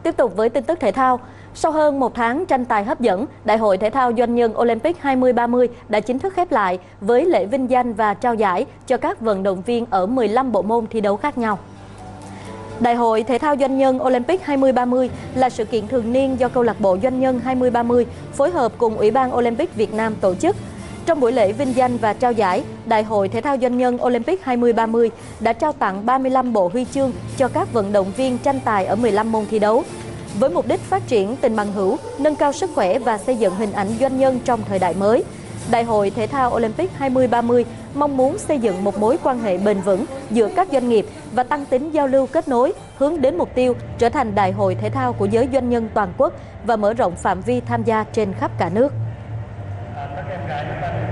Tiếp tục với tin tức thể thao. Sau hơn một tháng tranh tài hấp dẫn, Đại hội Thể thao Doanh nhân Olympic 2030 đã chính thức khép lại với lễ vinh danh và trao giải cho các vận động viên ở 15 bộ môn thi đấu khác nhau. Đại hội Thể thao Doanh nhân Olympic 2030 là sự kiện thường niên do Câu lạc bộ Doanh nhân 2030 phối hợp cùng Ủy ban Olympic Việt Nam tổ chức. Trong buổi lễ vinh danh và trao giải, Đại hội Thể thao Doanh nhân Olympic 2030 đã trao tặng 35 bộ huy chương cho các vận động viên tranh tài ở 15 môn thi đấu. Với mục đích phát triển tình bằng hữu, nâng cao sức khỏe và xây dựng hình ảnh doanh nhân trong thời đại mới, Đại hội Thể thao Olympic 2030 mong muốn xây dựng một mối quan hệ bền vững giữa các doanh nghiệp và tăng tính giao lưu kết nối, hướng đến mục tiêu trở thành đại hội thể thao của giới doanh nhân toàn quốc và mở rộng phạm vi tham gia trên khắp cả nước.